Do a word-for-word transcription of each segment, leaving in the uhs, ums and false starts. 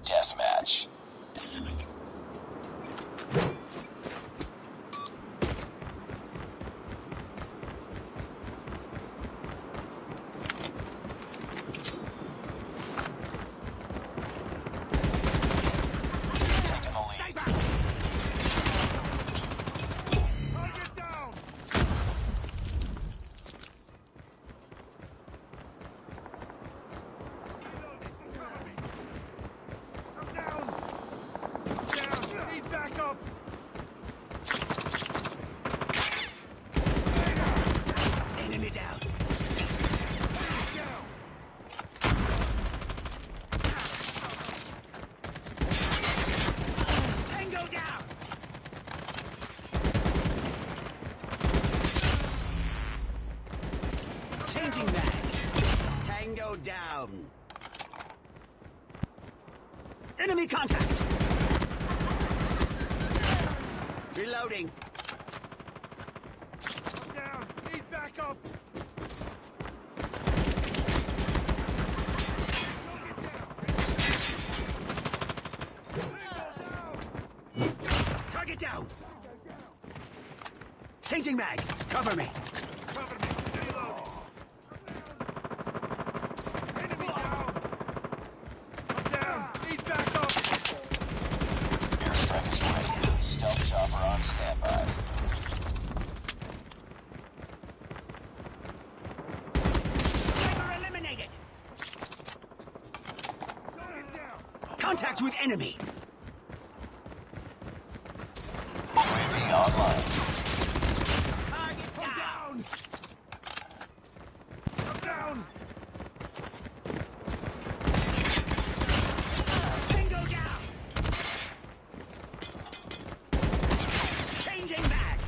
deathmatch. Tango down. Enemy contact. Reloading. I'm down. Need backup. Target down. Changing mag. Cover me. Cover me. Reload. Enemy down. I'm down. Need backup. Airstrike is ready. Stealth chopper on standby. Sniper eliminated. Target down. Contact with enemy. U A V online. Target down. I'm down. Tango down. Changing mag.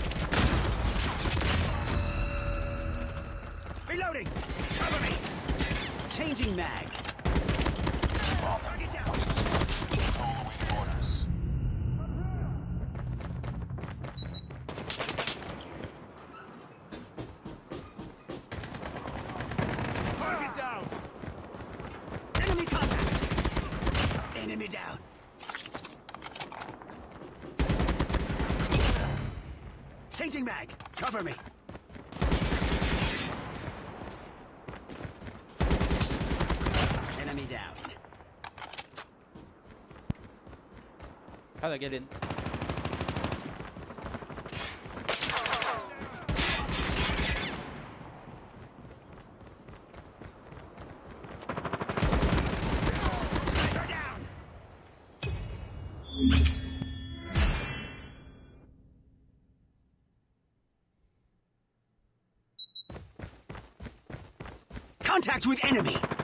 Reloading. Cover me. Changing mag. Target down. Control awaiting orders. Target down. Enemy contact. Enemy down. Changing mag. Cover me. Enemy down. هذا قاعدين. Sniper down. Contact with enemy.